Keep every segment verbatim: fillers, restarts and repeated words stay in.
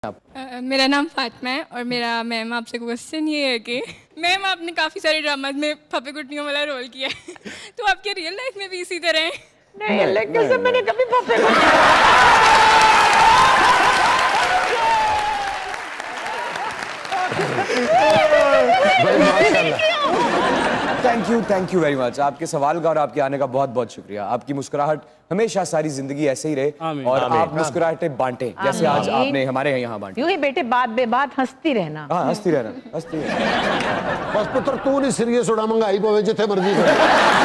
आप? uh, मेरा नाम फातिमा है और मेरा मैम आपसे क्वेश्चन ये है कि मैम आपने काफ़ी सारे ड्रामाज में फपे कुटियों वाला रोल किया है तो आपके रियल लाइफ में भी इसी तरह है? नहीं, लेकिन से मैंने कभी फपे thank you thank you very much. आपके सवाल का और आपके आने का बहुत बहुत शुक्रिया। आपकी मुस्कुराहट हमेशा सारी जिंदगी ऐसे ही रहे और आमीन, आप मुस्कुराहटें बांटे जैसे आज आपने हमारे यहाँ बांटे। यूं ही बेटे बात बे बात हंसती रहना। हाँ हंसती रहना हंसती रहना। बस पुत्र तू नहीं सीरियस होना, महंगाई पवे जिथे मर्जी कर।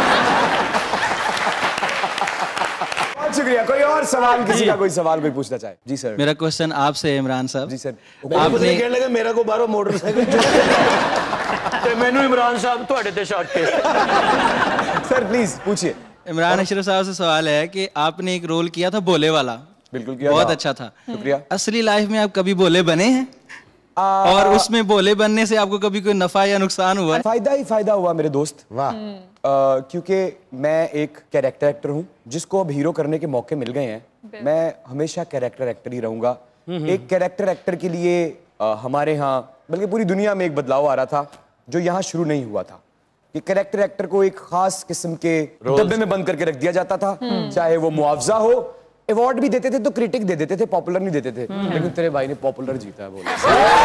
बहुत शुक्रिया। कोई और सवाल, किसी का कोई सवाल कोई पूछना चाहे? जी सर। मेरा क्वेश्चन आपसे इमरान साहब। जी सर। आपने कहने लगे मेरा को बारो मोटरसाइकिल ते मैनू इमरान साहब ਤੁਹਾਡੇ ਤੇ शॉट के। सर प्लीज पूछिए। इमरान अशरफ साहब से सवाल है कि आपने एक रोल किया था भोले वाला। बिल्कुल किया, बहुत अच्छा था। शुक्रिया। असली लाइफ में आप कभी भोले बने हैं? आ... और उसमें भोले बनने से आपको कभी कोई नफा या नुकसान हुआ है? फायदा ही फायदा हुआ मेरे दोस्त। वाह। क्योंकि मैं एक कैरेक्टर एक्टर हूँ जिसको अब हीरो करने के मौके मिल गए हैं। मैं हमेशा कैरेक्टर एक्टर ही रहूंगा। एक कैरेक्टर एक्टर के लिए आ, हमारे यहाँ बल्कि पूरी दुनिया में एक बदलाव आ रहा था जो यहाँ शुरू नहीं हुआ था कि कैरेक्टर एक्टर को एक खास किस्म के डब्बे में बंद करके रख दिया जाता था। चाहे वो मुआवजा हो, अवार्ड भी देते थे तो क्रिटिक दे देते थे, पॉपुलर नहीं देते थे। लेकिन तेरे भाई ने पॉपुलर जीता है बोला।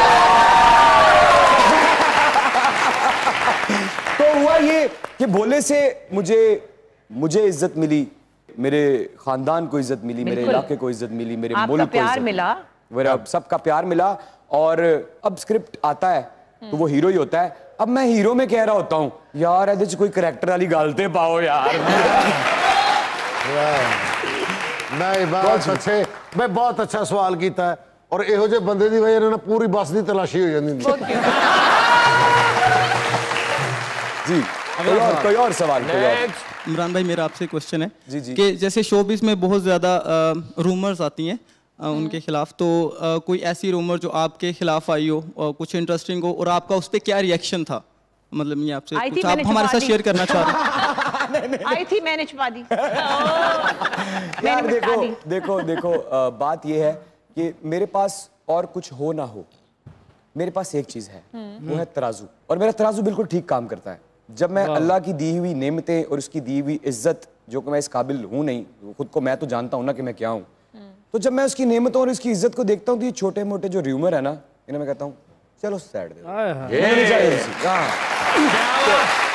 तो हुआ ये कि भोले से मुझे मुझे इज्जत मिली, मेरे खानदान को इज्जत मिली, मेरे इलाके को इज्जत मिली, मेरे मुल्क को प्यार मिला, मेरा सबका प्यार मिला। और अब स्क्रिप्ट आता है तो वो हीरो ही होता है। अब मैं हीरो में कह रहा होता हूँ यार एदे च कोई करैक्टर वाली गालते पाओ यार। नहीं बहुत अच्छे, मैं बहुत अच्छा सवाल किया है और इहो जे बंदे दी वजह ना पूरी बस दी तलाशी हो जाती। जी कोई और कोई और सवाल? इमरान भाई मेरा आपसे क्वेश्चन है जी जी कि जैसे शोबिस में बहुत ज़्यादा रूमर्स आती हैं उनके खिलाफ, तो आ, कोई ऐसी रूमर जो आपके खिलाफ आई हो और कुछ इंटरेस्टिंग हो और आपका उस पर क्या रिएक्शन था? मतलब ये आपसे कुछ आप हमारे साथ शेयर करना चाह रहे हैं? आई थी मैंने छुपा दी। यार देखो देखो देखो आ, बात ये है कि मेरे पास और कुछ हो ना हो, मेरे पास एक चीज है, वो है तराजू। और मेरा तराजू बिल्कुल ठीक काम करता है। जब मैं अल्लाह की दी हुई नेमतें और उसकी दी हुई इज्जत, जो कि मैं इस काबिल हूँ नहीं, खुद को मैं तो जानता हूँ ना कि मैं क्या हूँ, तो जब मैं उसकी नेमतों और उसकी इज्जत को देखता हूँ तो ये छोटे मोटे जो र्यूमर है ना, इन्हें मैं कहता हूँ चलो साइड दे।